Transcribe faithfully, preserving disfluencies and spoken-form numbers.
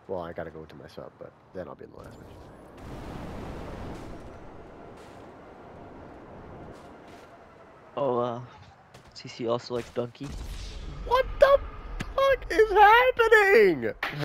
Well, I gotta go to my sub, but then I'll be in the last match. Oh, uh, C C also likes Donkey. What the fuck is happening?